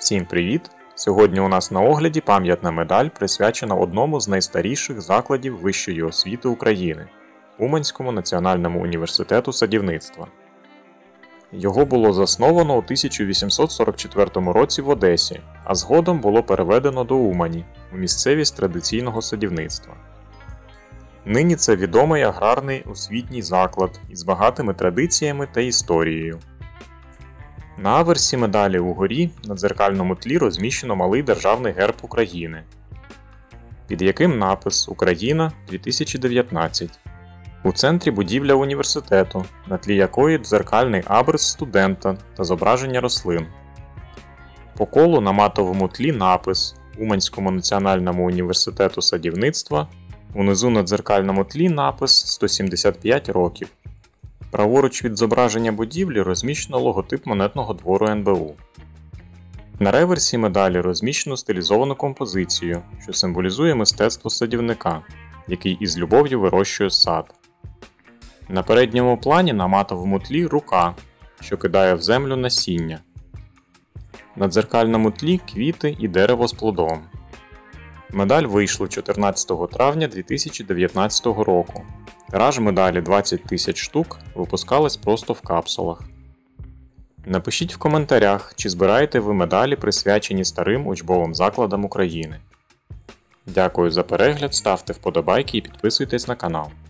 Всім привіт! Сьогодні у нас на огляді пам'ятна медаль, присвячена одному з найстаріших закладів вищої освіти України – Уманському національному університету садівництва. Його було засновано у 1844 році в Одесі, а згодом було переведено до Умані, у місцевість традиційного садівництва. Нині це відомий аграрний освітній заклад із багатими традиціями та історією. На аверсі медалі угорі на дзеркальному тлі розміщено малий державний герб України, під яким напис «Україна 2019». У центрі будівля університету, на тлі якої дзеркальний абрис студента та зображення рослин. По колу на матовому тлі напис «Уманському національному університету садівництва», унизу на дзеркальному тлі напис «175 років». Праворуч від зображення будівлі розміщено логотип монетного двору НБУ. На реверсі медалі розміщено стилізовану композицію, що символізує мистецтво садівника, який із любов'ю вирощує сад. На передньому плані на матовому тлі рука, що кидає в землю насіння. На дзеркальному тлі квіти і дерево з плодом. Медаль вийшла 14 травня 2019 року. Тираж медалі 20 тисяч штук, випускалась просто в капсулах. Напишіть в коментарях, чи збираєте ви медалі, присвячені старим учбовим закладам України. Дякую за перегляд, ставте вподобайки і підписуйтесь на канал.